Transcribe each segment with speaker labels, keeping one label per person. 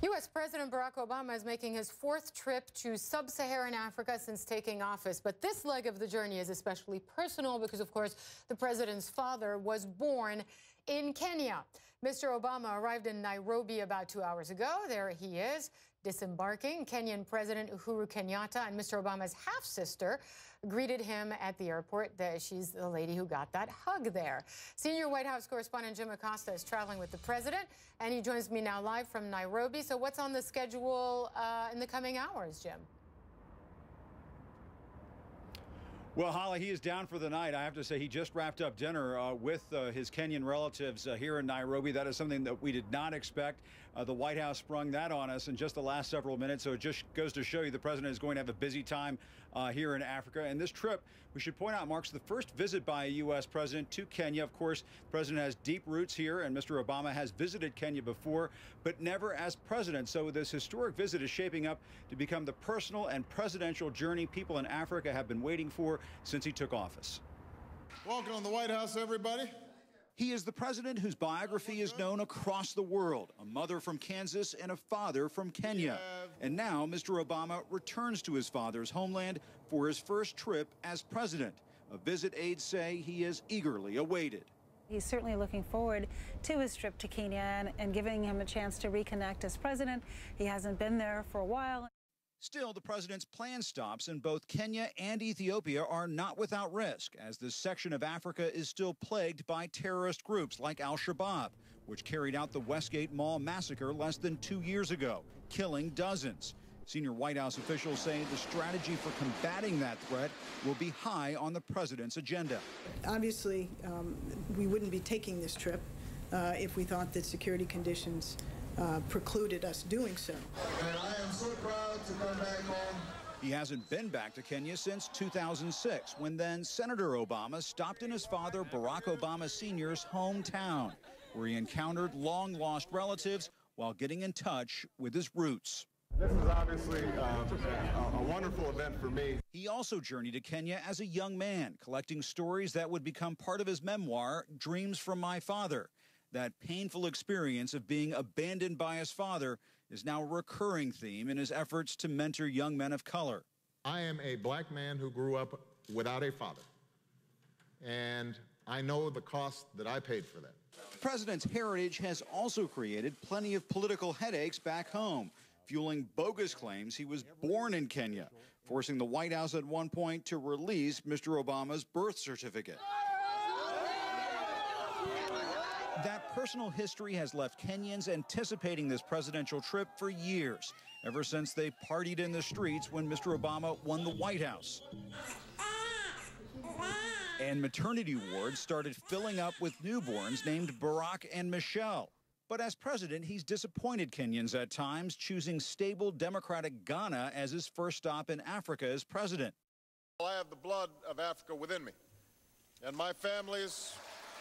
Speaker 1: U.S. President Barack Obama is making his fourth trip to sub-Saharan Africa since taking office. But this leg of the journey is especially personal because, of course, the president's father was born in Kenya. Mr. Obama arrived in Nairobi about 2 hours ago. There he is, disembarking. Kenyan President Uhuru Kenyatta and Mr. Obama's half-sister greeted him at the airport. She's the lady who got that hug there. Senior White House correspondent Jim Acosta is traveling with the president, and he joins me now live from Nairobi. So what's on the schedule in the coming hours, Jim?
Speaker 2: Well, Holly, he is down for the night. I have to say he just wrapped up dinner with his Kenyan relatives here in Nairobi. That is something that we did not expect. The White House sprung that on us in just the last several minutes. So it just goes to show you the president is going to have a busy time here in Africa. And this trip, we should point out, marks the first visit by a U.S. president to Kenya. Of course, the president has deep roots here, and Mr. Obama has visited Kenya before, but never as president. So this historic visit is shaping up to become the personal and presidential journey people in Africa have been waiting for since he took office.
Speaker 3: Welcome to the White House, everybody.
Speaker 2: He is the president whose biography is known across the world, a mother from Kansas and a father from Kenya. And now Mr. Obama returns to his father's homeland for his first trip as president, a visit aides say he is eagerly awaited.
Speaker 4: He's certainly looking forward to his trip to Kenya and giving him a chance to reconnect as president. He hasn't been there for a while.
Speaker 2: Still, the president's planned stops in both Kenya and Ethiopia are not without risk, as this section of Africa is still plagued by terrorist groups like al-Shabaab, which carried out the Westgate Mall massacre less than 2 years ago, killing dozens. Senior White House officials say the strategy for combating that threat will be high on the president's agenda.
Speaker 5: Obviously, we wouldn't be taking this trip if we thought that security conditions precluded us doing so.
Speaker 3: And I am so proud to come back home.
Speaker 2: He hasn't been back to Kenya since 2006, when then Senator Obama stopped in his father Barack Obama Sr.'s hometown, where he encountered long-lost relatives while getting in touch with his roots.
Speaker 3: This is obviously a wonderful event for me.
Speaker 2: He also journeyed to Kenya as a young man, collecting stories that would become part of his memoir, Dreams from My Father. That painful experience of being abandoned by his father is now a recurring theme in his efforts to mentor young men of color.
Speaker 3: I am a black man who grew up without a father, and I know the cost that I paid for that.
Speaker 2: The president's heritage has also created plenty of political headaches back home, fueling bogus claims he was born in Kenya, forcing the White House at one point to release Mr. Obama's birth certificate. That personal history has left Kenyans anticipating this presidential trip for years, ever since they partied in the streets when Mr. Obama won the White House. And maternity wards started filling up with newborns named Barack and Michelle. But as president, he's disappointed Kenyans at times, choosing stable democratic Ghana as his first stop in Africa as president.
Speaker 3: I have the blood of Africa within me, and my family's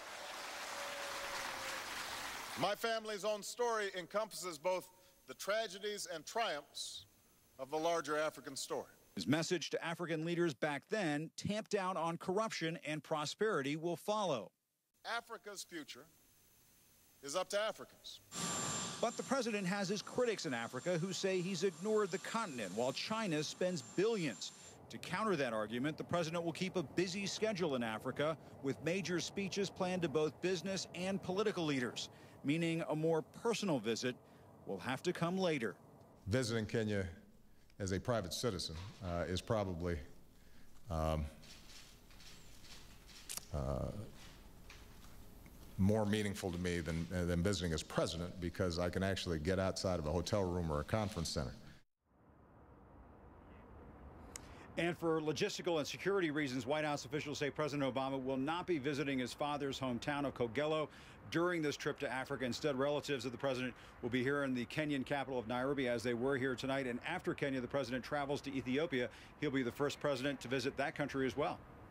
Speaker 3: own story encompasses both the tragedies and triumphs of the larger African story.
Speaker 2: His message to African leaders back then, tamp down on corruption and prosperity will follow.
Speaker 3: Africa's future is up to Africans.
Speaker 2: But the president has his critics in Africa who say he's ignored the continent while China spends billions. To counter that argument, the president will keep a busy schedule in Africa with major speeches planned to both business and political leaders, meaning a more personal visit will have to come later.
Speaker 6: Visiting Kenya as a private citizen is probably more meaningful to me than visiting as president, because I can actually get outside of a hotel room or a conference center.
Speaker 2: And for logistical and security reasons, White House officials say President Obama will not be visiting his father's hometown of Kogelo during this trip to Africa. Instead, relatives of the president will be here in the Kenyan capital of Nairobi, as they were here tonight. And after Kenya, the president travels to Ethiopia. He'll be the first president to visit that country as well.